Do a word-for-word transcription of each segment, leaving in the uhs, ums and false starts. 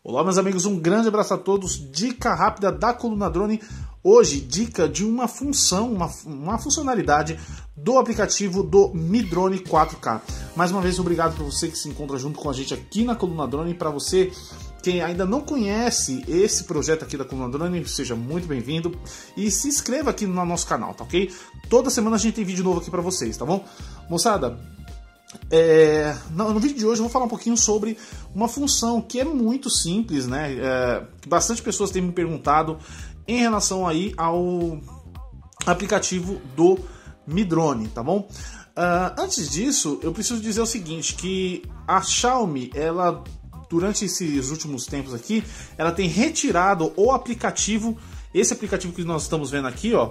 Olá, meus amigos, um grande abraço a todos. Dica rápida da Coluna Drone. Hoje, dica de uma função, uma, uma funcionalidade do aplicativo do Mi Drone quatro K. Mais uma vez, obrigado por você que se encontra junto com a gente aqui na Coluna Drone. Para você que ainda não conhece esse projeto aqui da Coluna Drone, seja muito bem-vindo e se inscreva aqui no nosso canal, tá ok? Toda semana a gente tem vídeo novo aqui para vocês, tá bom? Moçada, É, no, no vídeo de hoje eu vou falar um pouquinho sobre uma função que é muito simples, né? É, bastante pessoas têm me perguntado em relação aí ao aplicativo do Mi Drone, tá bom? Uh, antes disso, eu preciso dizer o seguinte, que a Xiaomi, ela durante esses últimos tempos aqui, ela tem retirado o aplicativo, esse aplicativo que nós estamos vendo aqui, ó,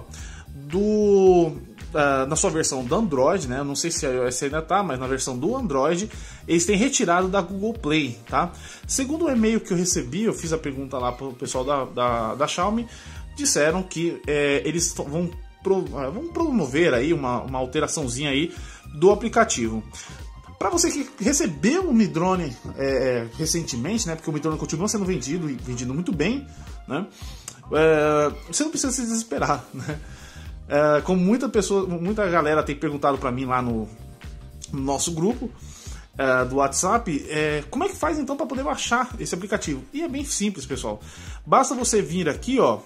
do Uh, na sua versão do Android, né? Eu não sei se a iOS ainda tá, mas na versão do Android eles têm retirado da Google Play, tá? Segundo o e-mail que eu recebi, eu fiz a pergunta lá pro pessoal da, da, da Xiaomi, disseram que é, eles vão, pro, uh, vão promover aí uma, uma alteraçãozinha aí do aplicativo. Para você que recebeu o Mi Drone é, recentemente, né? Porque o Mi Drone continua sendo vendido e vendido muito bem, né? É, você não precisa se desesperar, né? É, como muita pessoa, muita galera tem perguntado para mim lá no, no nosso grupo é, do WhatsApp, é, como é que faz então para poder baixar esse aplicativo? E é bem simples, pessoal. Basta você vir aqui, ó,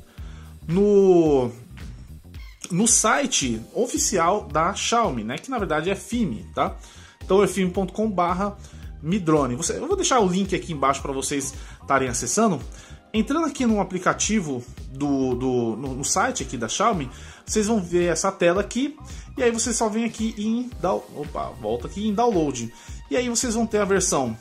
no no site oficial da Xiaomi, né? Que na verdade é F I M, tá? Então é f i m ponto com barra Mi Drone. Você, eu vou deixar o link aqui embaixo para vocês estarem acessando. Entrando aqui no aplicativo do, do no, no site aqui da Xiaomi, vocês vão ver essa tela aqui, e aí você só vem aqui em down, opa, volta aqui em download. E aí vocês vão ter a versão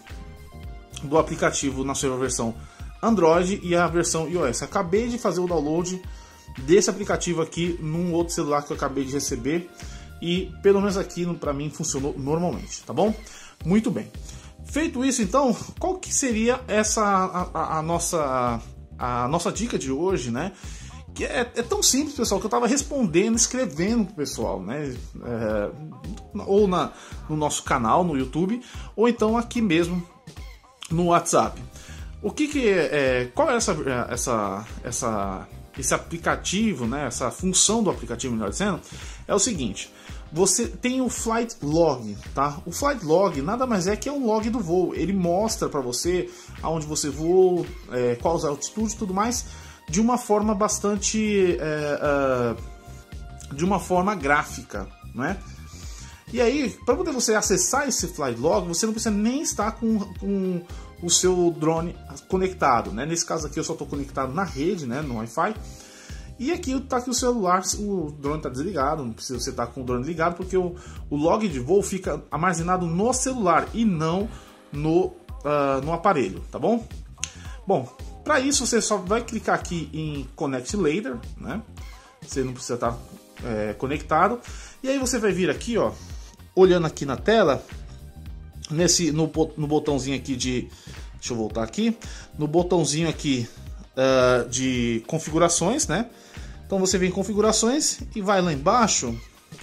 do aplicativo na sua versão Android e a versão iOS. Acabei de fazer o download desse aplicativo aqui num outro celular que eu acabei de receber e pelo menos aqui para mim funcionou normalmente, tá bom? Muito bem. Feito isso, então, qual que seria essa a, a, a nossa a nossa dica de hoje, né? Que é, é tão simples, pessoal, que eu estava respondendo, escrevendo pro pessoal, né? É, ou na, no nosso canal, no YouTube, ou então aqui mesmo no WhatsApp. O que que é, qual é essa essa essa esse aplicativo, né? Essa função do aplicativo, melhor dizendo, é o seguinte. Você tem o Flight Log, tá? O Flight Log nada mais é que é um log do voo. Ele mostra para você aonde você voou, é, qual a altitude e tudo mais, de uma forma bastante, é, é, de uma forma gráfica, né? E aí, para poder você acessar esse Flight Log, você não precisa nem estar com, com o seu drone conectado, né? Nesse caso aqui eu só estou conectado na rede, né? No Wi-Fi. E aqui está aqui o celular, o drone está desligado, não precisa você estar com o drone ligado, porque o, o log de voo fica armazenado no celular e não no, uh, no aparelho, tá bom? Bom, para isso você só vai clicar aqui em Connect Later, né? Você não precisa estar é, conectado. E aí você vai vir aqui, ó, olhando aqui na tela, nesse, no, no botãozinho aqui de... Deixa eu voltar aqui. No botãozinho aqui uh, de configurações, né? Então você vem em configurações e vai lá embaixo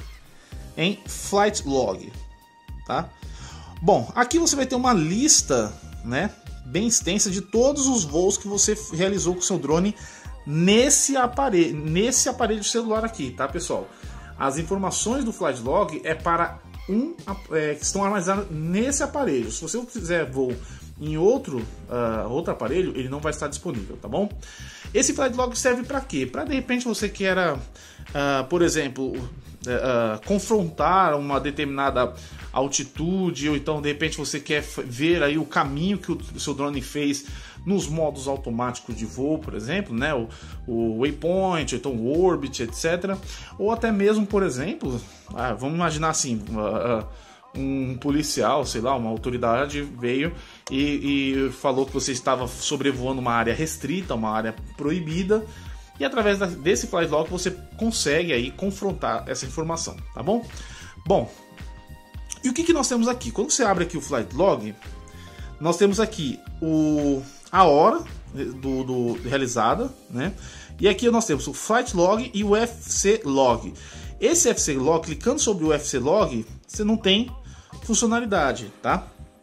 em Flight Log, tá? Bom, aqui você vai ter uma lista, né, bem extensa de todos os voos que você realizou com o seu drone nesse aparelho, nesse aparelho celular aqui, tá, pessoal? As informações do Flight Log é para um é, que estão armazenadas nesse aparelho. Se você fizer voo em outro, uh, outro aparelho, ele não vai estar disponível, tá bom? Esse Flight Log serve para quê? Para de repente você queira, uh, por exemplo, uh, uh, confrontar uma determinada altitude, ou então de repente você quer ver aí o caminho que o seu drone fez nos modos automáticos de voo, por exemplo, né? O, o waypoint, ou então o orbit, etcétera. Ou até mesmo, por exemplo, uh, vamos imaginar assim, uh, uh, um policial, sei lá, uma autoridade veio e, e falou que você estava sobrevoando uma área restrita, uma área proibida, e através da, desse Flight Log você consegue aí confrontar essa informação, tá bom? Bom, e o que, que nós temos aqui? Quando você abre aqui o Flight Log, nós temos aqui o, a hora do, do realizada, né? E aqui nós temos o Flight Log e o F C Log. Esse F C Log, clicando sobre o F C Log, você não tem funcionalidade, tá?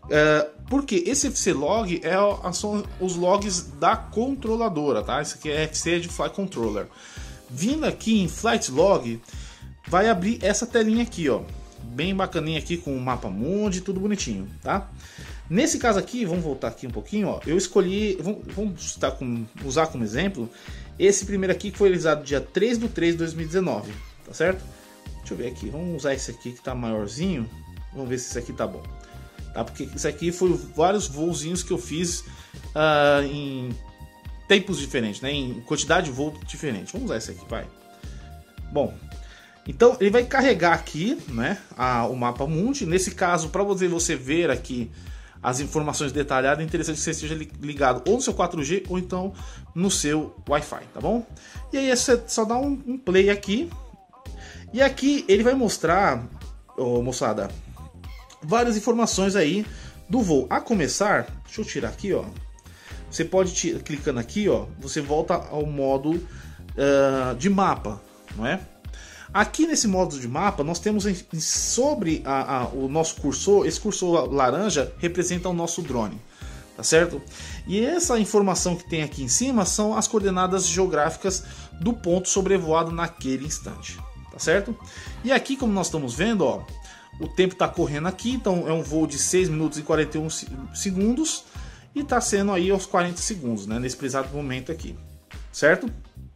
É, porque esse F C log é, são os logs da controladora, tá? Esse aqui é F C de Flight Controller. Vindo aqui em Flight Log, vai abrir essa telinha aqui, ó, bem bacaninha aqui com o mapa mundi, tudo bonitinho, tá? Nesse caso aqui, vamos voltar aqui um pouquinho, ó, eu escolhi, vamos, vamos usar, como, usar como exemplo, esse primeiro aqui que foi realizado dia três de três de dois mil e dezenove, tá certo? Deixa eu ver aqui, vamos usar esse aqui que tá maiorzinho, vamos ver se esse aqui tá bom, tá? Porque isso aqui foi vários voozinhos que eu fiz uh, em tempos diferentes, né? Em quantidade de voo diferente. Vamos usar esse aqui, vai. Bom, então ele vai carregar aqui, né, a, o mapa mundi. Nesse caso, para você, você ver aqui as informações detalhadas, é interessante que você esteja ligado ou no seu quatro G ou então no seu Wi-Fi, tá bom? E aí você só dá um, um play aqui. E aqui ele vai mostrar, oh, moçada, várias informações aí do voo. A começar, deixa eu tirar aqui, ó. Você pode, clicando aqui, ó, você volta ao modo uh, de mapa, não é? Aqui nesse modo de mapa, nós temos em, sobre a, a, o nosso cursor, esse cursor laranja representa o nosso drone, tá certo? E essa informação que tem aqui em cima são as coordenadas geográficas do ponto sobrevoado naquele instante, tá certo? E aqui, como nós estamos vendo, ó, o tempo está correndo aqui, então é um voo de seis minutos e quarenta e um segundos. E está sendo aí aos quarenta segundos, né, nesse exato momento aqui, certo?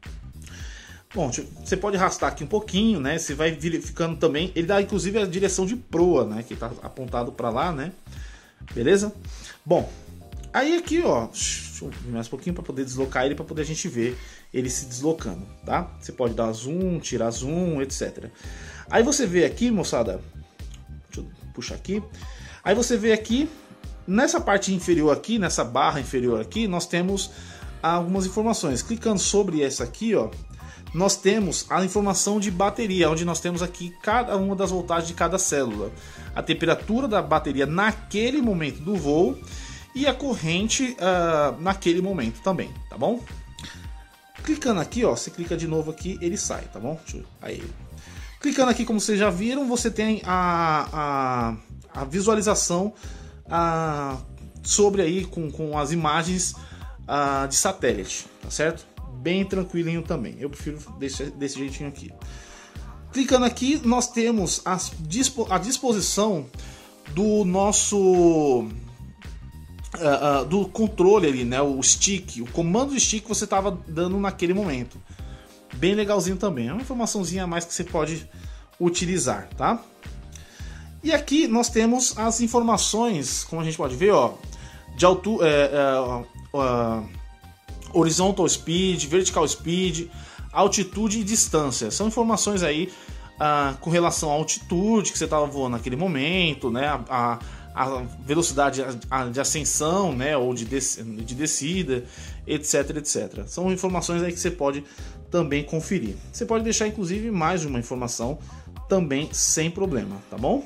Bom, você pode arrastar aqui um pouquinho, né? Você vai verificando também. Ele dá inclusive a direção de proa, né? Que está apontado para lá, né? Beleza? Bom, aí aqui, ó, deixa eu vir mais um pouquinho para poder deslocar ele, para poder a gente ver ele se deslocando, tá? Você pode dar zoom, tirar zoom, etcétera. Aí você vê aqui, moçada, deixa eu puxar aqui. Aí você vê aqui. Nessa parte inferior aqui, nessa barra inferior aqui, nós temos algumas informações. Clicando sobre essa aqui, ó, nós temos a informação de bateria, onde nós temos aqui cada uma das voltagens de cada célula, a temperatura da bateria naquele momento do voo e a corrente uh, naquele momento também, tá bom? Clicando aqui, ó, você clica de novo aqui, ele sai, tá bom? Deixa eu... Aí. Clicando aqui, como vocês já viram, você tem a, a, a visualização Ah, sobre aí com, com as imagens ah, de satélite, tá certo? Bem tranquilinho também, eu prefiro desse, desse jeitinho aqui. Clicando aqui, nós temos a, dispo, a disposição do nosso ah, ah, do controle ali, né? O stick, o comando de stick que você estava dando naquele momento. Bem legalzinho também, é uma informaçãozinha a mais que você pode utilizar, tá? E aqui nós temos as informações, como a gente pode ver, ó, de altura, é, é, é, horizontal speed, vertical speed, altitude e distância. São informações aí ah, com relação à altitude que você estava voando naquele momento, né, a, a velocidade de ascensão, né, ou de, des, de descida, etc, etcétera. São informações aí que você pode também conferir. Você pode deixar inclusive mais de uma informação também sem problema, tá bom?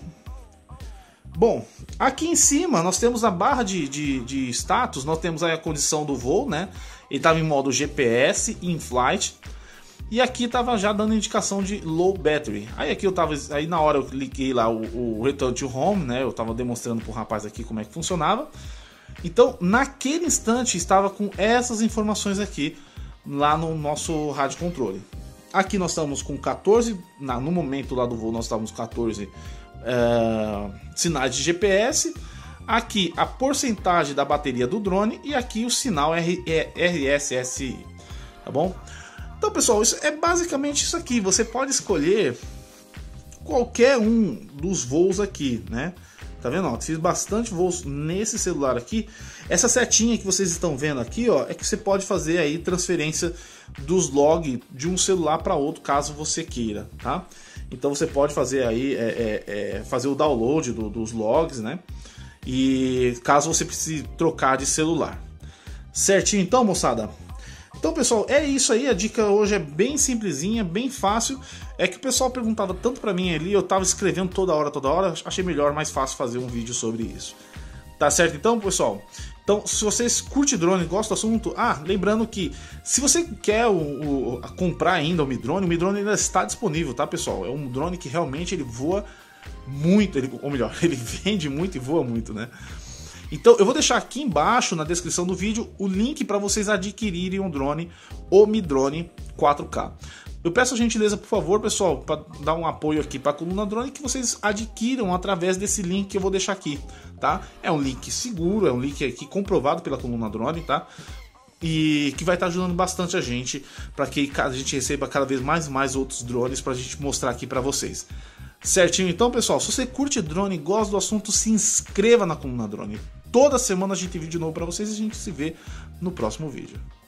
Bom, aqui em cima nós temos a barra de, de, de status, nós temos aí a condição do voo, né? Ele estava em modo G P S, in flight, e aqui estava já dando indicação de low battery. Aí aqui eu tava, aí na hora eu cliquei lá o, o return to home, né? Eu estava demonstrando para o rapaz aqui como é que funcionava. Então, naquele instante estava com essas informações aqui lá no nosso rádio controle. Aqui nós estamos com quatorze, na, no momento lá do voo nós estávamos com quatorze Uh, sinais de G P S, aqui a porcentagem da bateria do drone e aqui o sinal R S S I, tá bom? Então, pessoal, isso é basicamente isso aqui. Você pode escolher qualquer um dos voos aqui, né? Tá vendo? Ó, fiz bastante voos nesse celular aqui. Essa setinha que vocês estão vendo aqui, ó, é que você pode fazer aí transferência dos logs de um celular para outro, caso você queira, tá? Então você pode fazer aí é, é, é, fazer o download do, dos logs, né? E caso você precise trocar de celular, certinho? Então, moçada. Então, pessoal, é isso aí. A dica hoje é bem simplesinha, bem fácil. É que o pessoal perguntava tanto pra mim ali, eu tava escrevendo toda hora, toda hora. Achei melhor, mais fácil fazer um vídeo sobre isso. Tá certo então, pessoal? Então, se vocês curtem drone e gostam do assunto, ah, lembrando que se você quer o, o, comprar ainda o Mi Drone, o Mi Drone ainda está disponível, tá, pessoal? É um drone que realmente ele voa muito, ele, ou melhor, ele vende muito e voa muito, né? Então eu vou deixar aqui embaixo na descrição do vídeo o link para vocês adquirirem um drone, o Midrone quatro K. Eu peço a gentileza, por favor, pessoal, para dar um apoio aqui para a Coluna Drone, que vocês adquiram através desse link que eu vou deixar aqui, tá? É um link seguro, é um link aqui comprovado pela Coluna Drone, tá? E que vai estar ajudando bastante a gente para que a gente receba cada vez mais e mais outros drones para a gente mostrar aqui para vocês. Certinho? Então, pessoal, se você curte drone e gosta do assunto, se inscreva na Coluna Drone. Toda semana a gente tem vídeo novo para vocês e a gente se vê no próximo vídeo.